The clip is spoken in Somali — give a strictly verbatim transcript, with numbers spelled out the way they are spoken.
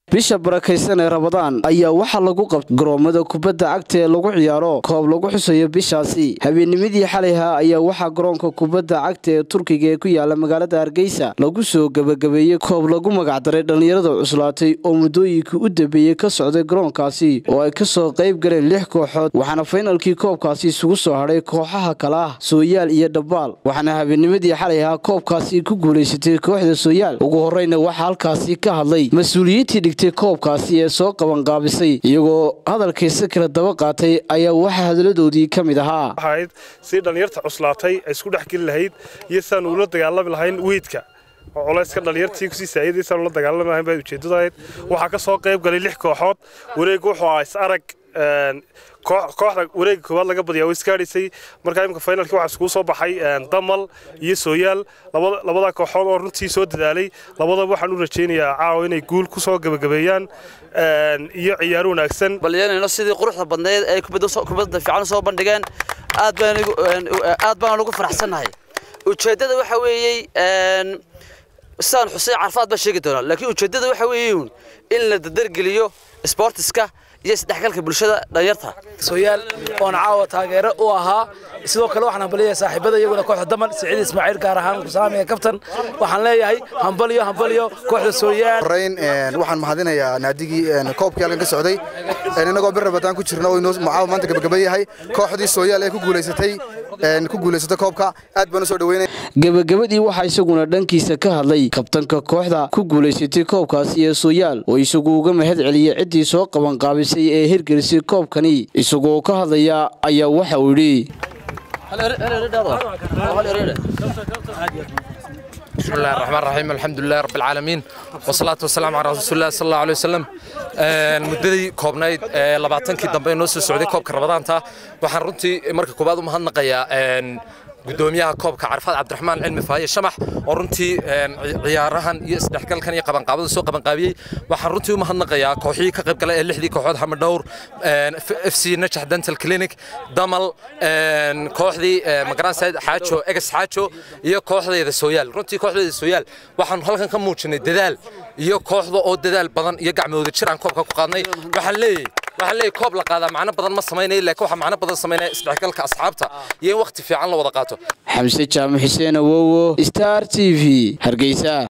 bisha barakaysan ee Ramadaan ayaa waxa lagu qabtay garoomada kubadda cagta ee lagu ciyaaro koob lagu xusayo bishaasi habeennimadii xalayha ayaa waxa garoonka kubadda cagta ee Turkiga ee ku yaala magaalada Hargeysa lagu soo gabagabeeyay koob lagu magac daray dhalinyarada cuslaatay oo muddooyinkii u dambeeyay ka socday garoonkaasi oo ay ka soo qayb galeen lix kooxood waxaana finalkii koobkaasi isugu soo haray kooxaha kala ah Sooyaal iyo Dabaal waxaana habeennimadii xalayha koobkaasi ku guuleysatay kooxda Sooyaal ugu horeyna waxa halkaasi ka hadlay mas'uuliyiintii koobkaasi ee soo qaban qaabisay iyagoo hadalkiisa kala daba qaatay ayaa waxa hadaladoodii kamid ahaa waxayd si dhalinyarta cuslaatay ay isku dhaxgal lahayd iyo san uu la dagaalami lahayn weedka oo culayska dhalinyartii ku sii saacidaysan la dagaalami lahayn bay ujeedadayd waxa ka soo qayb galay lix kooxood wareeg wuxuu ahaa is arag kooxda wareeg koowaad laga badiyaa iskaarisay marka imka finalkii waxa isku soo baxay Damal iyo Sooyaal labada labada kooxood oo runtii soo dadaalay labadaba waxaan u rajeynayaa caawa inay guul ku soo gabagabeeyaan iyo ciyaar wanaagsan balyeena sidii quruxda badneed ay kubadda kubadda fiican soo bandhigeen aad baan aad baan ugu faraxsanahay ujeedada waxa weeyay saan Xuseen Carfaad ba sheegi doona laakiin ujeedada waxa weeyay in la dardargeliyo sportiska iyo isdhexgalka bulshada dhalinyarta Sooyaal oo caawa taageero u ahaa sidoo kale waxaan baliyay saaxiibada iyaguna kooxda Damal Saciid Ismaaciil gaar ahaan ku saamaya kaftan waxaan leeyahay hambaliyo hambaliyo kooxda Sooyaal reyn waxaan mahadinayaa naadigii koobkii halkan ka socday inagoo bir Ramadaan ku jirno oo inoo macaaw maanta gabagabeeyahay kooxdii Sooyaal ee ku guuleysatay ku guuleysatay koobka aad baan u soo dhaweynay gabagabadii waxa isaguna dhankiisa ka hadlay kabtanka kooxda ku guuleysatay koobkaasi ee Sooyaal oo isagu uga mahad celiyay cidii soo qaban qaabisay ee hirgelisay koobkani isagoo ka hadlaya ayaa waxa uu yiri بسم الله الرحمن الرحيم الحمد لله رب العالمين والصلاة والسلام على رسول الله صلى الله عليه وسلم مددي كوبناyd labaatankii dambe noo soo socday koobka Ramadaanta waxaan runtii marka koobaad u mahadnaqayaa gudoomiyaha koobka Carfaad Cabdiraxmaan Cilmi Faaye Shamax oo runtii ciyaarahan iyo isdhexgalkan iyo qaban qaabada soo qaban qaabiyay waxaan runtii u mahadnaqayaa kooxihii ka qayb galay ee lixdii kooxood Hamadhowr F C Najah Dental Clinic Damal kooxdii Magaran Said Xaajo Egas Xaajo iyo kooxdeeda Sooyaal runtii kooxdeeda Sooyaal waxaan halkan ka muujinay dadaal iyo kooxda oo dadaal badan iyo gacmooda jiraan koobka ku qaadnay waxaan leeyahay waxaan leeyahay koob la qaada macna badan ma sameynay laakiin waxa macna badan sameynay isdhexgalka asxaabta iyo waqti fiican la wada qaato Xamse Jaamac Xuseen Awowo Star T V Hargeysa.